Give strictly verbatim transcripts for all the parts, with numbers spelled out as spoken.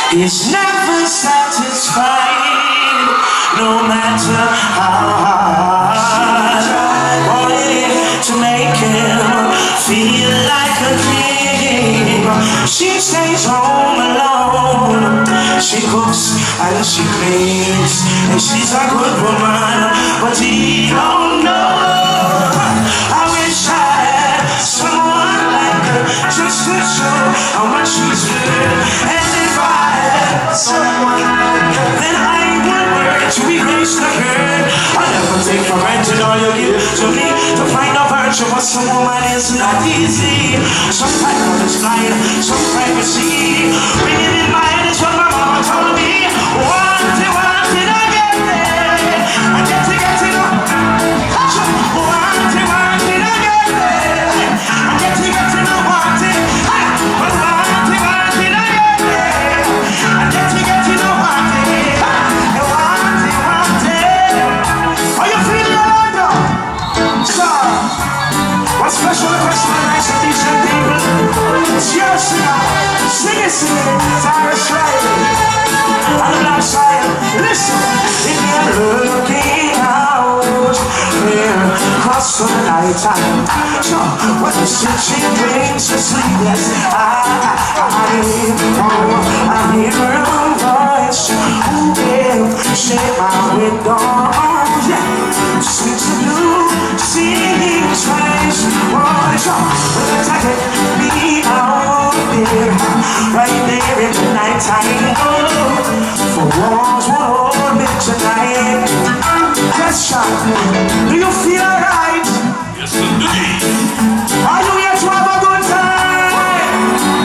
is never satisfied, no matter how hard I to make him feel like a king. She stays home alone, she cooks and she cleans, and she's a good woman, but he don't know. I wish I had someone like her just to show how much she's good. And if I had someone like her, then I would work to erase the hurt. I'll never take for granted all you give to me. To find a virtue of some woman is not easy. Sometimes on this night, some privacy. Bringing in mind is what my mama told me. Want it, want it, I get there. I get to get it up. Want it, want it, I get there. I get to get it up, want it. But want it, want it, I get there. I get to get it up, want it. Want it, want it. Are you feeling alright now? So, what's special request for the nice and decent people? It's your singer. Sing it, sing it. Tarrus Riley. On the black side, listen. If you're looking out here across the night time, so when the stitching brings the sleepless, I, I, oh, I hear her voice. Who will shake my window? Yeah, sings the blue, sings twice. Oh, so when I take me out there, right there in the night time. Oh, for walls won't hold me tonight. Question, do you feel alright? Yes, indeed. Are you here to have a good time?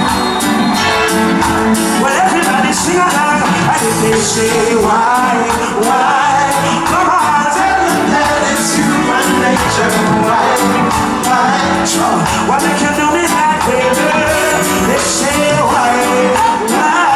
Well, everybody sing along, and if they say why, why, come on, tell them that it's human nature. Why, why, sure, why they can do me that way, girl? They say why, why.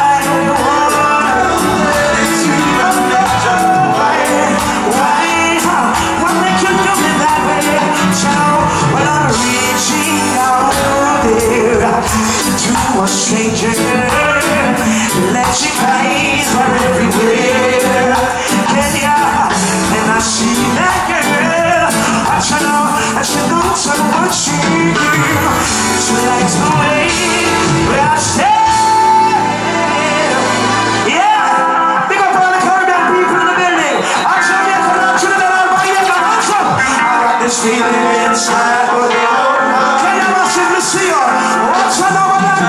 To a stranger, electric lights are everywhere. Kenya, and I see that girl. I try know, I should know so much she She likes the way where I stand. Yeah, big up all the Caribbean people in the building. I try to come out to the middle of my hands up. I got this feeling inside, but they don't know. Kenya, I should see her. What's another?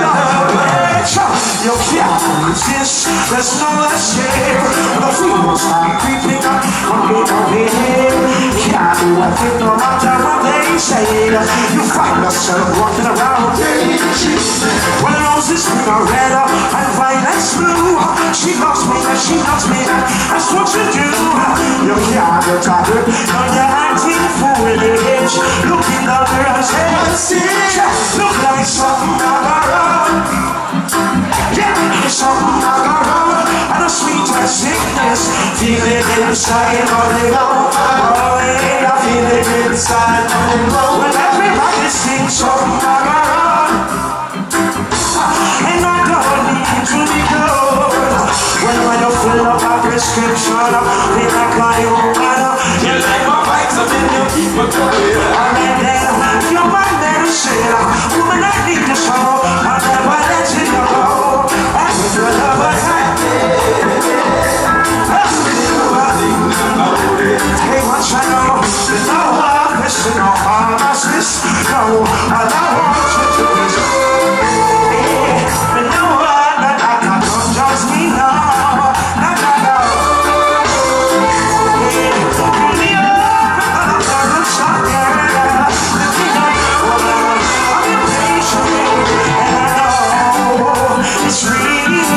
You can't resist, there's no escape. The feelings are creeping up, coming over here. Can't do a thing no matter what they say. You find yourself walking around. When roses are red and violets blue, she loves me and she loves me, that's what you do. You can't get tired, no you're acting foolish. Look in the girl's head, look like something on the road. Yeah, it's something I got on, and a sweet sickness, feel it inside all day long. Oh yeah, I feel it inside all day long. When everybody sings something I got on, and I don't need to be good. When when you fill up a prescription, feel like I own water. You like my vibes up in your people, and then your man there to say, woman I need to show, I never let you go. Your love was happy. Hey, what you know? There's no one question or pharmacist. No, all I want you to is yeah. But no one that I can don't judge me now. No, no, no. Yeah, pull me up, I'm gonna shot girl. Let me know, I'm impatient, and I know it's real.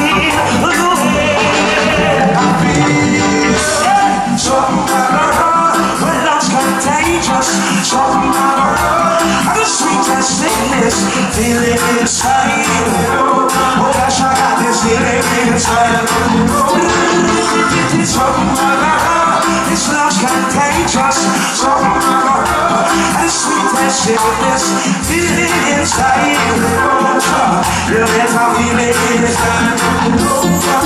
Feeling inside, oh gosh, I got this feeling inside. It's something I love, it's love's contagious. Something I love, and sweet as sickness, feeling inside. You get my feeling inside.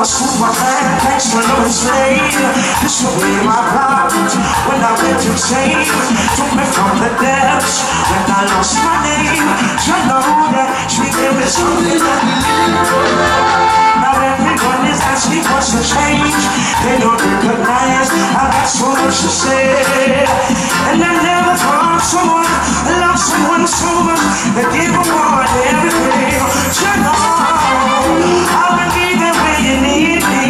school, my man, thanks for no slave. This will be my problems when I went to change. Took me from the depths when I lost my name. You know that she gave me something that now everyone is asking what's the change. They don't recognize I got so much to say. And I never found someone, I love someone so much that gave them more than everything. You know I will be there when you need me.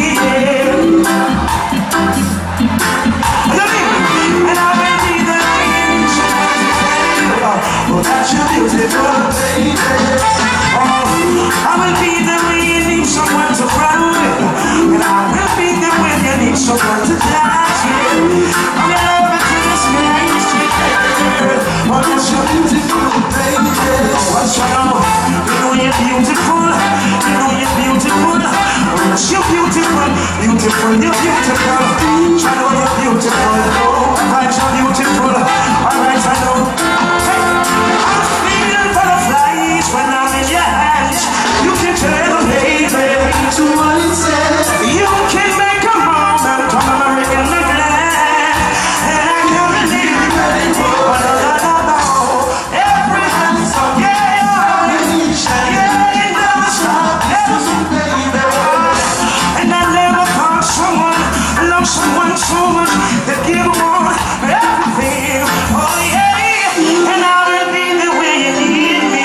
And I will be there when you need me. Oh, that's your beautiful baby. Oh, I will be there when you need someone to run with. And I will be there when you need someone to dance with. I'm in love with this man. Oh, that's your beautiful baby. What's your know? You know you're beautiful. You know you're beautiful. Oh, yes, you're beautiful. Beautiful, you're beautiful. I know you're beautiful. Oh, right, you're beautiful. Alright, I know. Hey, I'm feeling butterflies when I'm in your hands. You can tell, baby, to what it says. You can make a moment of a in the land. And I can't believe it. Oh, no, no, no, no. Every hand's so yeah, yeah, it never stops, never stops, baby. And I never found someone, I love someone so much that give more everything. Oh yeah, and I will be the way you need me.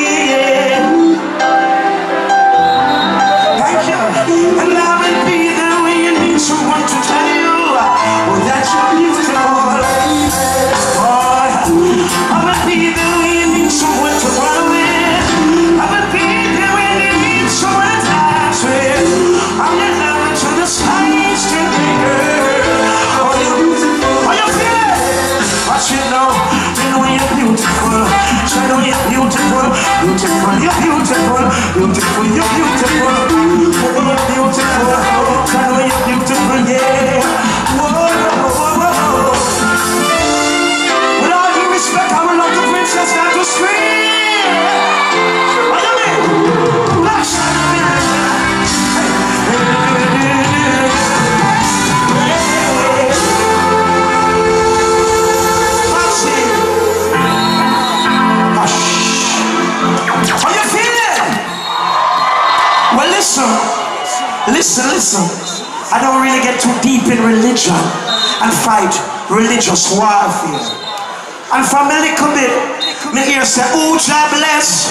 Thank you. And I will be the way you need someone to tell you, oh, that you're beautiful. Oh, I will be the way you need someone to run with. I will be the way you need someone to dance with. I'm your lover to the skies to be girl. Oh, you're beautiful. Oh, you feel it? But you know, you know you're beautiful. You know you're beautiful. Beautiful, you're beautiful. Beautiful, you're beautiful. Oh, you're beautiful. I know you're beautiful, yeah. Whoa, whoa, whoa, whoa. With all due respect, I would love the princess not to scream. What do you mean? Black Listen, listen. I don't really get too deep in religion and fight religious warfare. And from a little bit, me hear say, oh, God bless.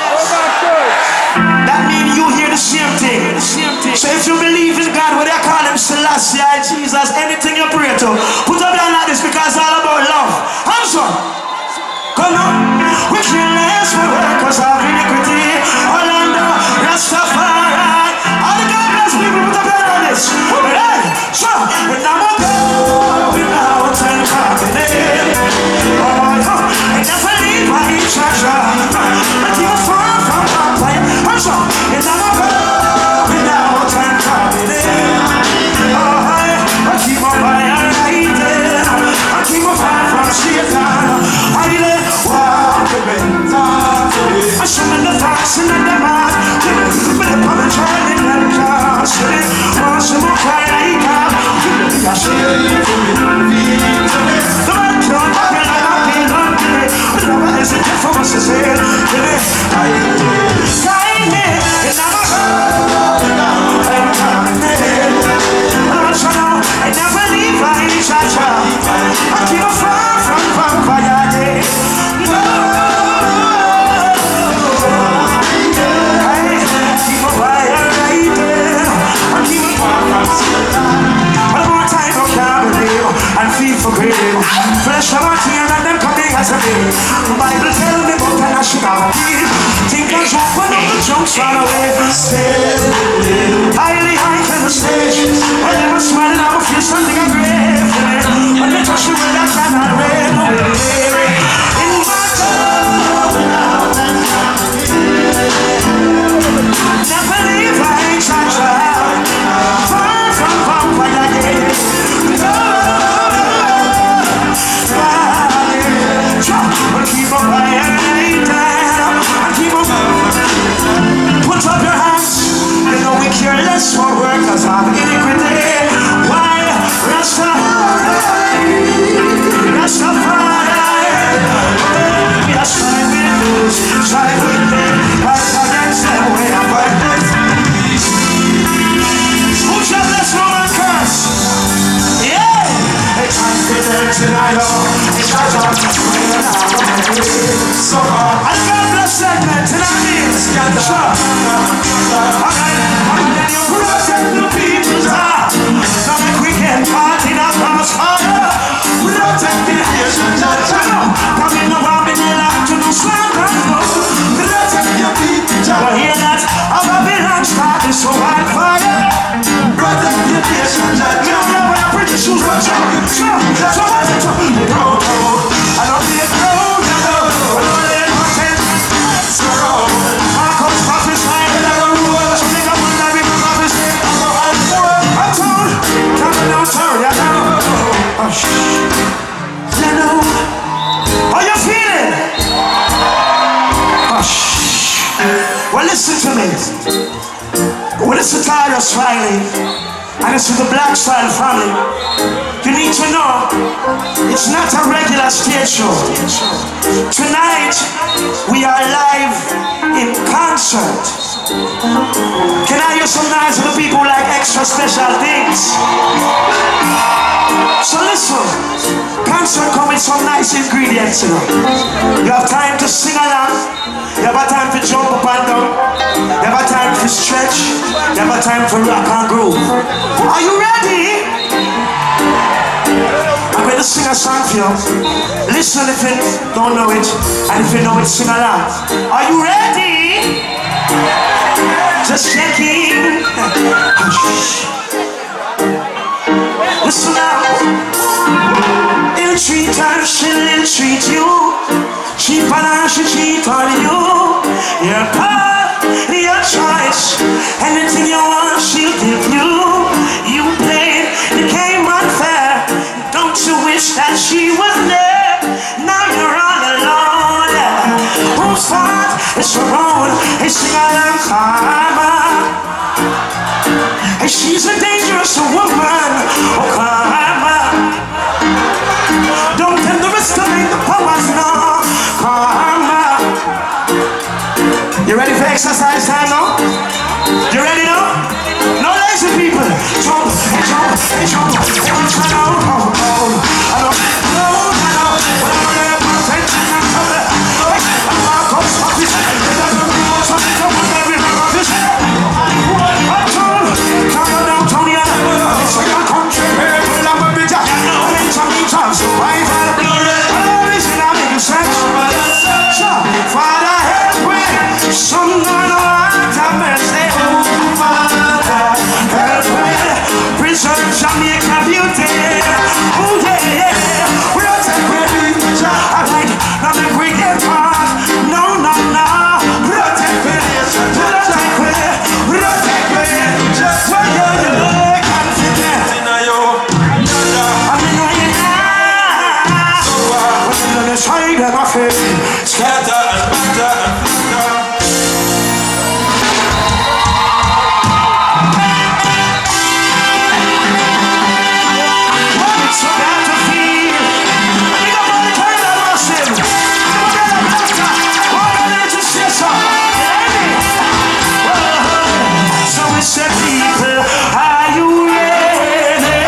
That means you hear the same thing. So if you believe in God, what they call him Selassie, Jesus, anything you pray to, put up down like this because it's all about love. Hands up. Come on. We feel less for workers of iniquity. Orlando, Rastafari. All the God bless people, put up down like this. Hey, so, when I'm a girl, without and confident. Oh, I never leave my treasure. I keep it far from my plane. And so, when I'm a girl, without and confident. Oh, I keep on fire lighted. I keep on fire from Satan. I let walk the bend. I summon the fox and the man. But the public trial in that class. Once more cry like that. I say it for me. The man can't walk in like I've been on today. But never hesitate for us to say it. I find it. And I'm a girl. I'm coming in. I never leave my cha-cha. I keep a far from vampire. No. I keep a fire right there. I keep a far from Satan. One more time I can't believe and feel for grave. Flesh of a tear and them coming as a day. The Bible tell me about an nationality. Think I jump when all the jumps run away. Highly high to the stage. When they were smiling I would feel something I grave. When they touch you with that cannot rain. In my soul never leave my cha-cha. Far from vampire again. No. Keep on fire right. Keep on. Put up your hands. You know we care less for so hard. I got the segment and I mean, sure. Alright, alright, you protect the people's heart. So that we can party in our house harder. Protect the nation's heart. Come in the warm in the light to the slam and go. Protect your people's heart. Well, hear that? Our Babylon start is so hard fire. Protect your nation's heart. You don't know when I bring the shoes, but you sure. So what's it to be? Go, go. I don't need it, go, go. I don't let my tent so go. I come prophesy and I don't know. So think I want to be my office. I'm told. Come on, don't sorry, I know. Oh, shh. You know. How you feeling? Oh, shh. Well, listen to me. Well, it's the Tarrus Riley, and it's with the Black Style family. You need to know, it's not a regular stage show. Tonight, we are live in concert. Can I hear some noise for the people who like extra special things? So listen, concert comes with some nice ingredients, you know. You have time to sing along. You have a time to jump up and down. You have a time to stretch. You have a time to rock and groove. Are you ready? I'm going to sing a song for you. Listen if you don't know it, and if you know it, sing along. Are you ready? Just checking. Listen now. He'll treat her, she'll treat you. She and she cheat on you. Your path, your choice. Anything you want, she'll give you. You played the game unfair. Don't you wish that she was there? Now you're all alone. Whose fault is her own? Hey, sing along, karma. Hey, she's a dangerous woman. Oh, karma. Don't underestimate the powers now. Karma. You ready for exercise time now? You ready now? No lazy people. Jump, hey, jump, hey, jump. Hey, jump, oh, oh, oh. I don't know, I know. But I'm gonna put attention and come back. Hey, I'm gonna go to office. They don't know something to put every man on this. I'm told, come on down, Tony. It's like a country where we'll have a big job. I'm in some big jobs. Right, right, Father, help me. Someone want to mercy. Father, help me. Preserve Jamaica beauty. Oh yeah, yeah. We're not a great picture. Alright, now the great get past. No, no, no. Protect me. Protect me. Protect me. Just when you're confident. I'm in your now. When you're side of my face. Scatter and batter and flicker. What it's so bad to feel. I think I'm gonna turn that massive. I'm gonna batter. What I need to say so. So we said, people, are you ready?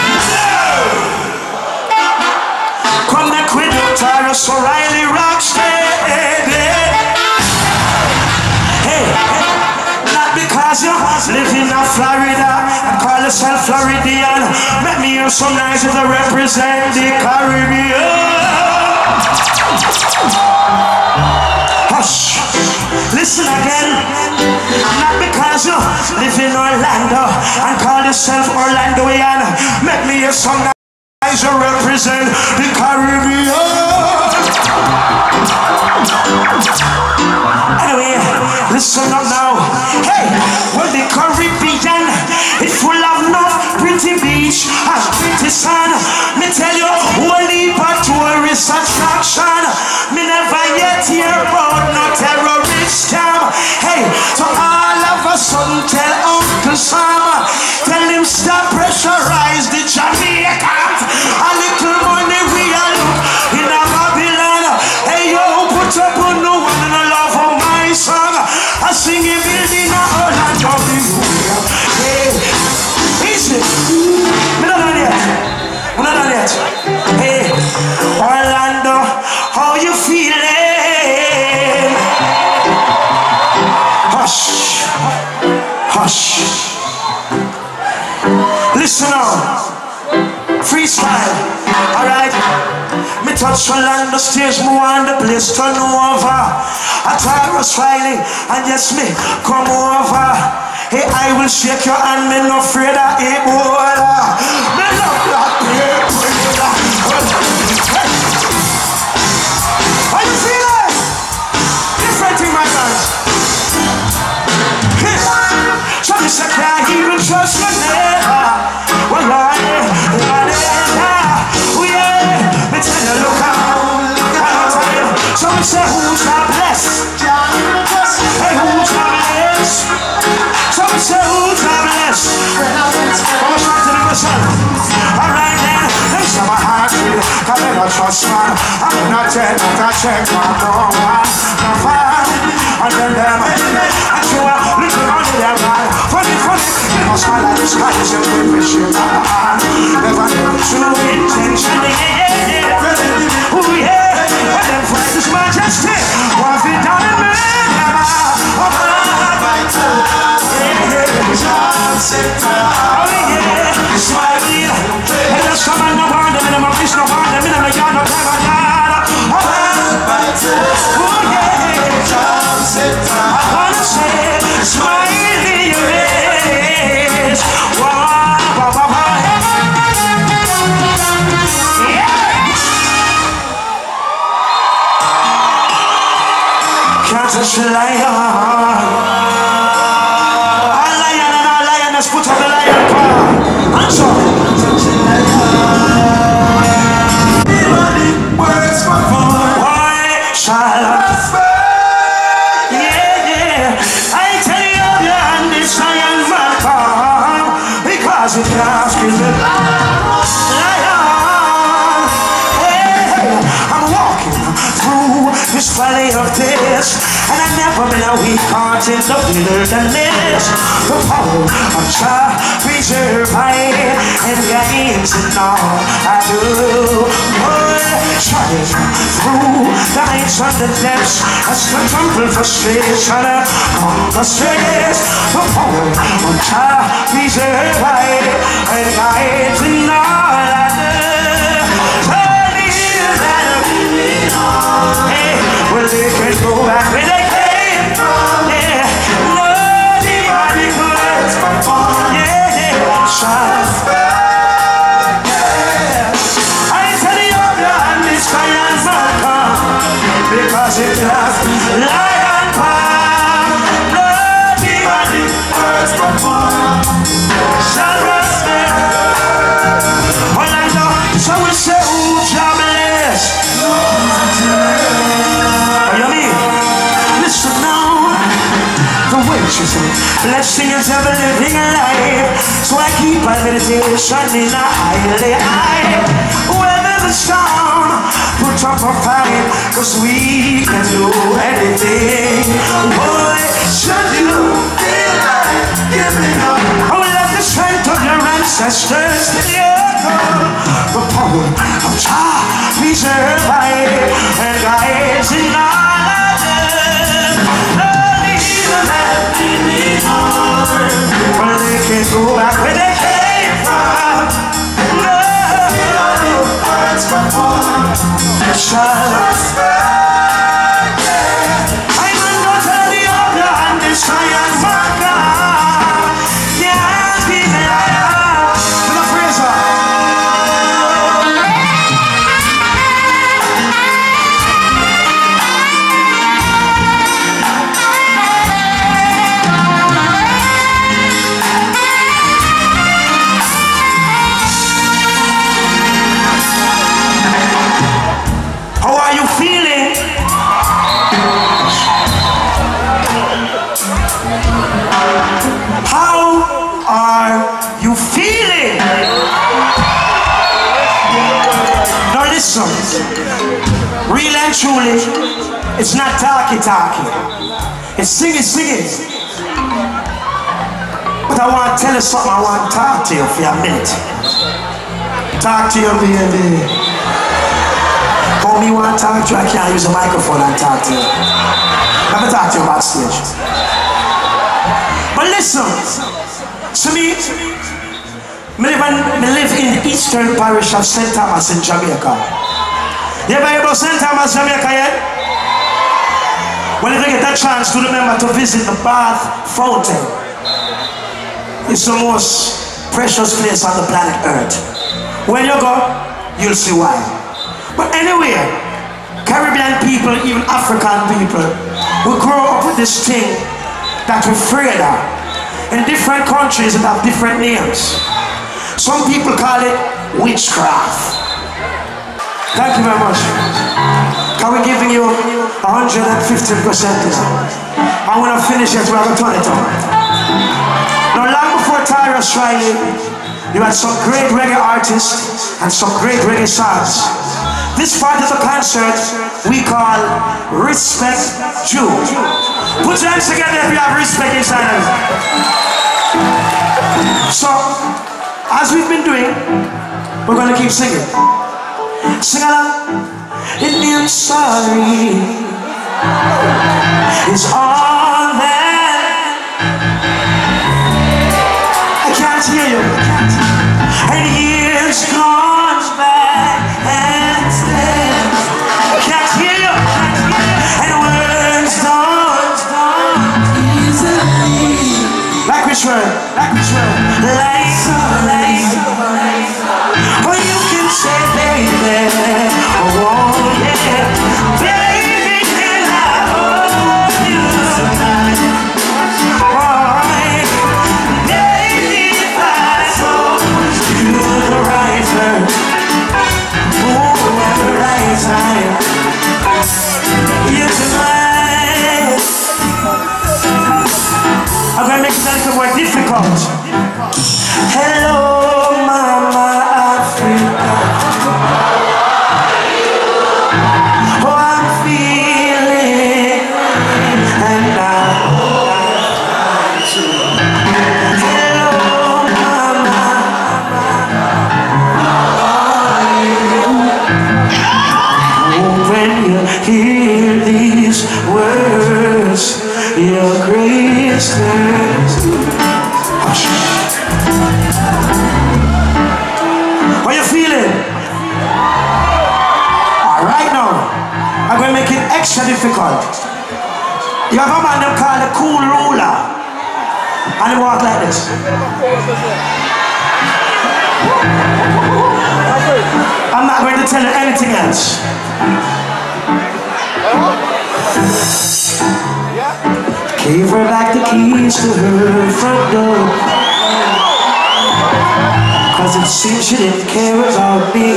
Come back with the Tarrus Riley rock steady. Live in Florida and call yourself Floridian. Make me hear some nice if I represent the Caribbean. Hush, listen again. Not because you live in Orlando and call yourself Orlandoian. Make me hear some nice you represent the Caribbean. Anyway, listen up now. Hey, well the Caribbean, it's full of enough pretty beach and pretty sun. Me tell you, only but tourist attraction. Me never yet hear about no terrorist scam. Hey, so all of a sudden tell Uncle Sam, tell him stop pressurize the Jamaicans. A little money we are look in a Babylon. Hey yo, put up on no one and I love for my song. I sing it building. Listen now. Freestyle. Alright. Me touch one land, the stage, me want the place turn over. I Tarrus Riley, and yes me, come over. Hey, I will shake your hand, me no afraid of Ebola. Me love that people. How you feeling? Different thing, my man. Hey, so me say can't even trust your neighbor. Well, I, I, oh yeah, me tell you look out, look out. So me say who's not blessed? Hey, who's not blessed? So me say who's not blessed? Come on, try to the question. All right then, let me say my heart feel. Cause I don't trust man. I'm not dead, not a check, man, no man, no fan. And then them, and you are looking on the right. Funny, funny, you must smile like this guy is a good machine. Never knew true intention, yeah. Oh yeah, but then fight His Majesty. Was it down in me? Oh yeah, smiling. And there's some man no one, the minimum is no one, the minimum yard, no time, no yard. Oh yeah, I wanna say, smiling your face. Wow, wow, wow, wow. Can't touch the lion. A lion and a lioness, put on the lion paw. Hands up. Words for fun. Why shall I? Yeah, yeah. I tell you, and this lion man come because it can't kill the lion. Hey, I'm walking through this valley of tears, and I never been a weak heart in the wilderness. The power of Jah preserve I and guides in all I do. Tries through the heights and the depths as the temple frustration on the stress. The power of Jah preserve I and guides in all I do. Hey, well they can go back where they came from. Yeah, nobody could. Yeah, yeah, shine. Yeah, I tell you, and this lion man come because it does lion power. Nobody words before shall respect. Well, I know, so we say, who shall bless? Listen now, the witches blessing is ever living life. So I keep my meditation in a highly high. Weather the storm, put up a fight, cause we can do anything. Boy, should you feel like giving up, oh, let the strength of your ancestors be the power of Jah preserve I and guides in all I do. Love even that we need more. Well, they can go back where they came from. No words before shall respect. I'm not tell the other and this lion marker. Yeah, be the lion with a praiser. Real and truly, it's not talky talky, it's singing singing. But I want to tell you something, I want to talk to you for a minute. Talk to you, baby. How me want to talk to you, I can't use a microphone and talk to you. Let me talk to you backstage. But listen, to me, Me live, in, me live in the eastern parish of Saint Thomas in Jamaica. You ever hear about Saint Thomas, Jamaica yet? Well, if you get that chance to remember to visit the bath fountain, it's the most precious place on the planet Earth. When you go, you'll see why. But anyway, Caribbean people, even African people, we grow up with this thing that we're afraid of. In different countries, it have different names. Some people call it witchcraft. Thank you very much. Can we giving you one hundred fifty percent? I'm going to finish it, we're going to turn it on. Now, long before Tarrus Riley, you had some great reggae artists and some great reggae songs. This part of the concert we call Respect Due. Put your hands together if you have respect inside of you. So, as we've been doing, we're going to keep singing. Sing along. It means sorry is all that. I can't hear you. And years gone by and still I can't hear you. And words don't, don't easily. Like which word? Like which word? Like so, like so, like so. Or you can say, baby, oh yeah, baby, can I hold you tonight? Oh, baby, if I told you the right word, oh, at the right time, you're mine. I'm gonna make it a little more difficult. Hello, Mama Africa. Oh, I'm feeling, and now. Hello, Mama. Oh, when you hear these words, your grace turns. How you feeling? Alright now, I'm going to make it extra difficult. You have a man them called a cool ruler, and he walk like this. I'm not going to tell you anything else. Gave her back the keys to her front door, cause it seems she didn't care about me.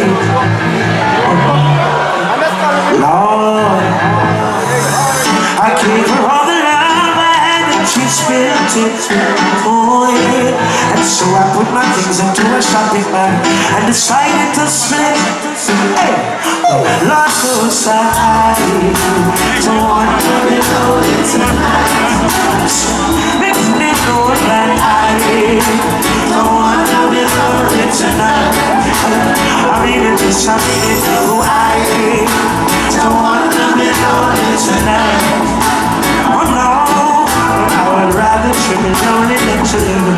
Lord, I gave her all the love I had and she spent it. Oh yeah. And so I put my things into a shopping bag and decided to split. Hey, oh, Lord knows that I don't want to be loaded tonight. Makes me know that I don't want to be loaded tonight. I mean this, I mean it, oh I don't want to be loaded tonight. Oh no, I would rather trip it lonely than to live.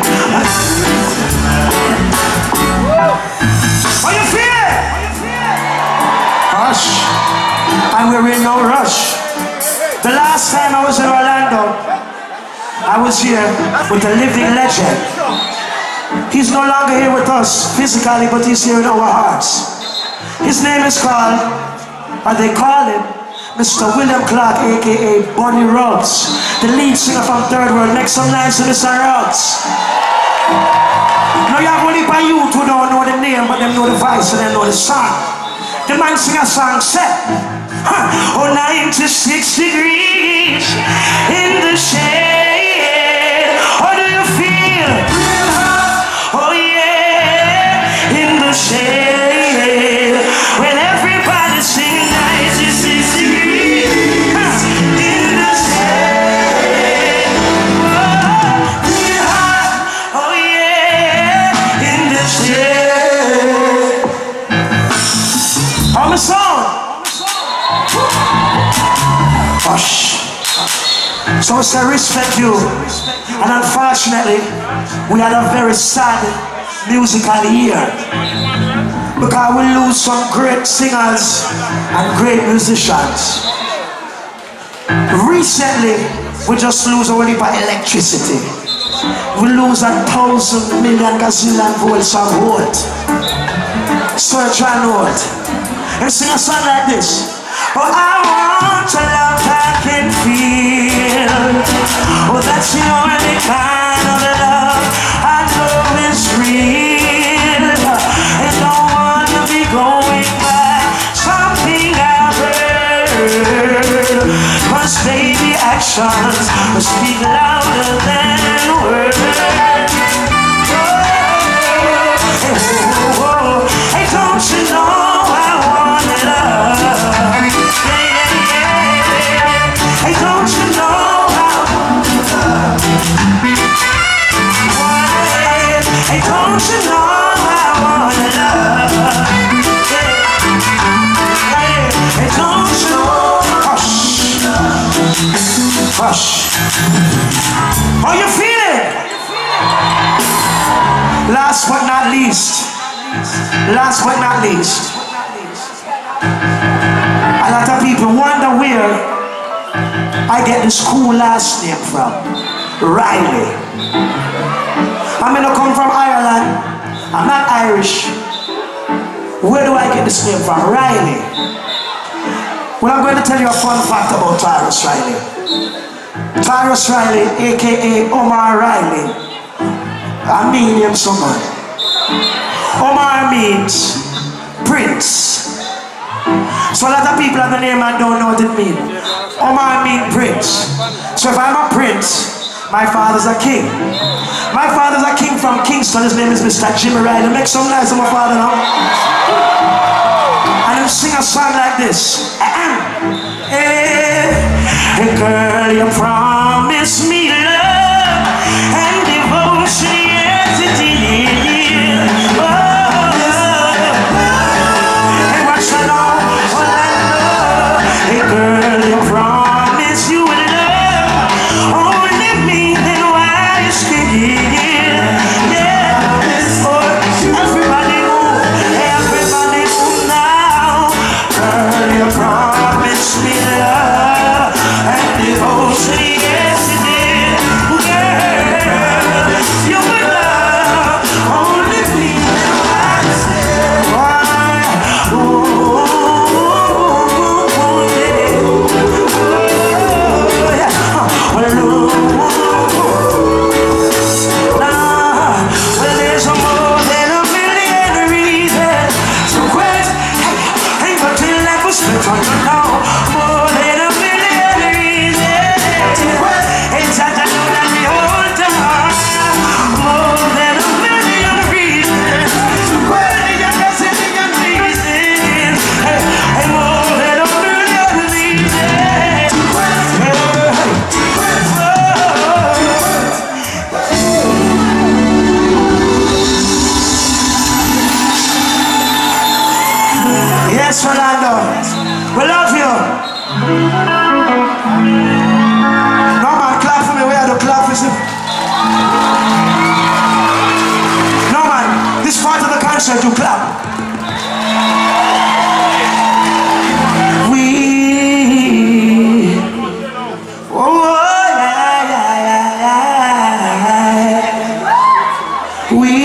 How you feel? Hush, and we're in no rush. The last time I was in Orlando, I was here with a living legend. He's no longer here with us physically, but he's here in our hearts. His name is called, or they call him, Mister William Clark, aka Bonnie Ruggs, the lead singer from Third World. Make some lines to Mister Ruggs. Now you have only by you who don't know the name, but them know the voice and them know the song. The man sing a song set. Huh. Oh, ninety-six degrees in the shade. How do you feel? Oh yeah, in the shade. When everybody's singing ninety-six degrees in the shade. Oh, yeah. Oh yeah, in the shade. On the song. Hush. So I say respect you. And unfortunately, we had a very sad musical year. Because we lose some great singers and great musicians. Recently, we just lose a heap of electricity. We lose a thousand million gazillion volts of volt. Search and note. And sing a song like this. Oh, I want to love I can feel. Oh, that's the only kind of love I know is real. And don't want to be going back something I've heard. Cause baby, actions speak louder than words. Oh, oh, oh. Hey, don't you know I want to love? Hey, don't you know how? Hey, don't you know I wanna love? Hey, hey, don't you know? Hush, hush. How you feeling? Last but not least, last but not least, a lot of people wonder where I get the school last name from. Riley. I'm gonna come from Ireland. I'm not Irish. Where do I get this name from? Riley. Well, I'm going to tell you a fun fact about Tarrus Riley. Tarrus Riley, aka Omar Riley. I mean him so much. Omar means prince. So a lot of people have the name and don't know what it means. Omar means prince. So if I'm a prince, my father's a king. My father's a king from Kingston. His name is Mister Jimmy Riley. Make some noise for my father now. And he'll sing a song like this. Hey, hey girl, you promised me love and devotion, yes it is. Oh, hey, what's I know? What I know? Hey girl, you promised you would love only me, then why you still? Yeah, oh, everybody move, everybody move now. Girl, you promised me love and devotion, yes you did. Girl, you would love only me, then why you still? Why? Oh, yeah. Well, nah, well, there's more than a million reasons to quit. Hey, hey, but till life was spent on you now. More than a million reasons to quit. Hey, Jaja, know that we hold on. More than a million reasons to quit. You got a million reasons. Hey, hey, more than a million reasons to quit. Hey, yes, Rolando, we love you. No man, clap for me. Where are the clap is it? No man, this part of the concert you clap. We, oh yeah, yeah, yeah, yeah. We.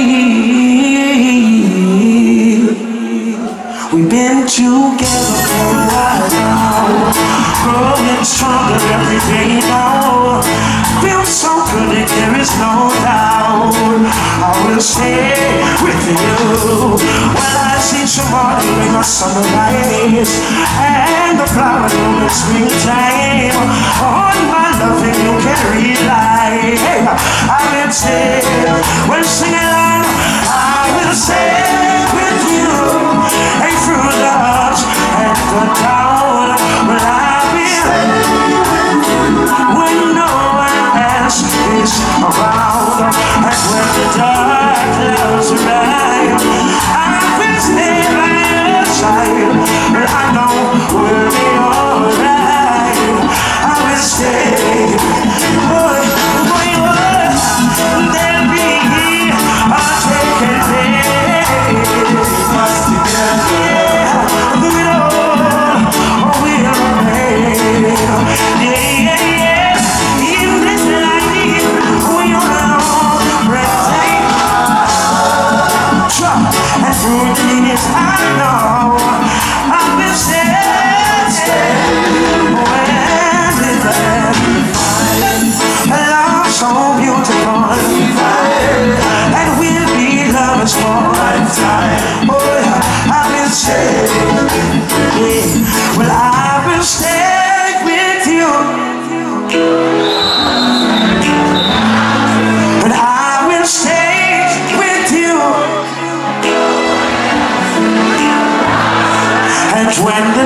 We've been together for a while now, growing stronger every day now. Feel so good and there is no doubt I will stay with you. When I see tomorrow in the sunrise and the flower bloom in springtime, on my loving you can rely. I will stay, when sing along, I will stay with you. And through the ups and the down, but I will when no one else is around. And when the dark clouds arrive, I will stay by your side. But I know we'll be alright. I will stay. Boy, boy, boy, there'll be a day.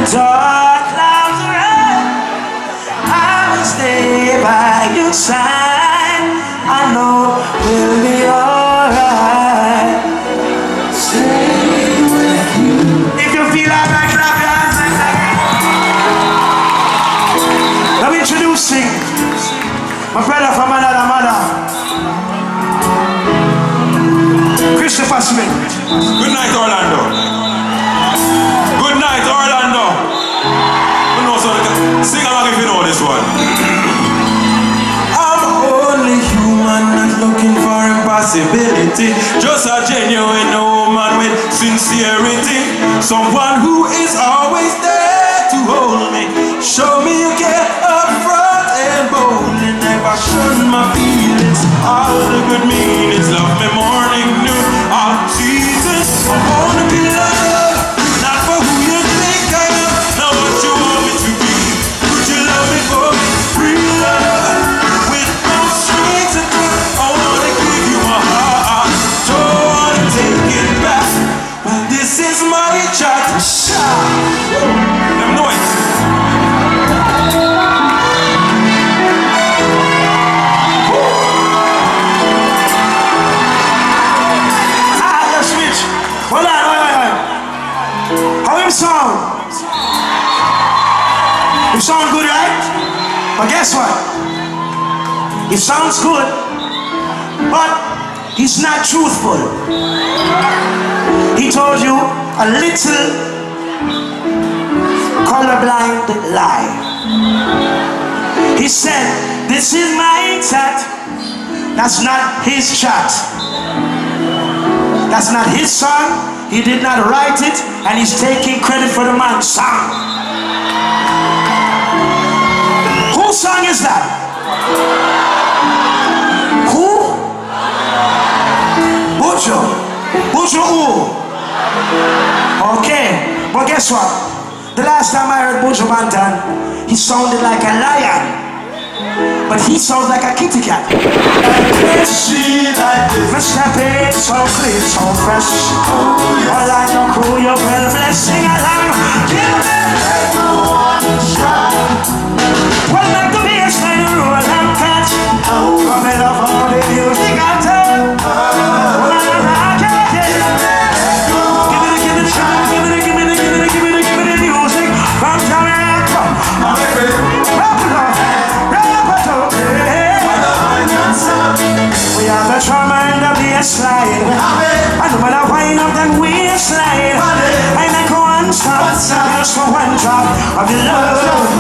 dark clouds around, I will stay by your side. I know we'll be alright. Stay with you. If you feel like that, clap your hands like that. Let me introduce you. My brother from another mother, Christopher Smith. Good night, Orlando. Good night, Orlando. You know, so sing along if you know this one. I'm only human, not looking for impossibility. Just a genuine woman with sincerity. Someone who is always there to hold me. Show me you care up front and boldly. Never shun my feelings. All the good meanings. Love me morning, noon, all seasons. I wanna be loved, not for who you think I am, not what you want me to be. Would you love me for me? Free love, with no strings attached. I wanna give you my heart, don't wanna take it back. Well, this is my chat. Them know it. Hold on, wait, wait, wait. How him sound? Him sound good, right? But guess what? He sounds good, but he's not truthful. He told you a little colorblind lie. He said, this is my chat. That's not his chat. That's not his song. He did not write it, and he's taking credit for the man's song. Whose song is that? Who? Bujo. Bujo who? Okay, but guess what? The last time I heard Bujo Bantan, he sounded like a lion. But he sounds like a kitty cat. See that Mister Pig, so clean, so fresh. All I know, cool, your well blessing along. Give me the one shot. Well, like the bass line, roll and catch. Come in off all the music I tell. Give me the, give me the shot, give me the, give me the, give me the, give me the, give me the music. From Jamaica. Rap it up. We have the trauma and the baseline. And no matter wind up then we slide. I make one stop, just for one drop of your love.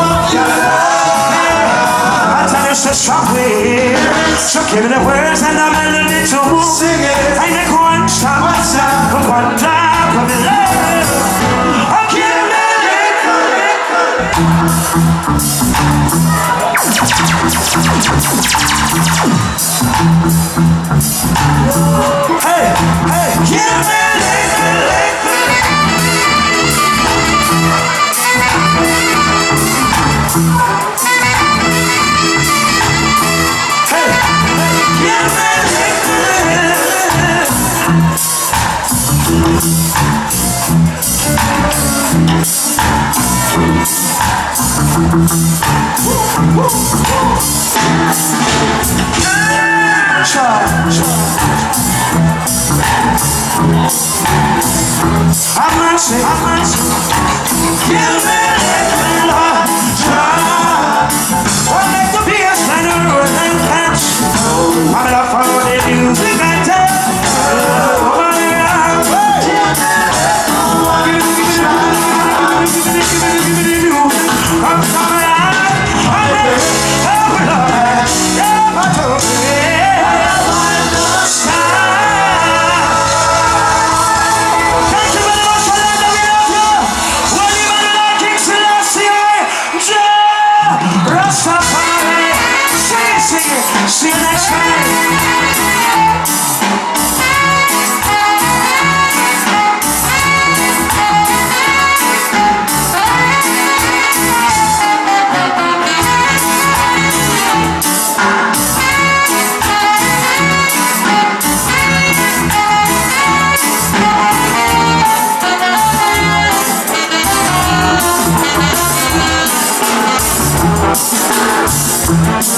I tell you to stop it. So give me the words and the melody to sing it. I make one stop, for one drop of your love. Oh, give me hey, hey, give me liquor, liquor. Hey, hey, give me I'm not saying, I'm not saying. Give me a love, try. One like the bass line and roll and catch. I'm not for the music I tell. Oh, yeah. Give me the music. I'm sorry, I'm ready. Oh, Lord. Yeah, I told you. Thank you very much for that. We love you. Well, you better like King Celeste. Thank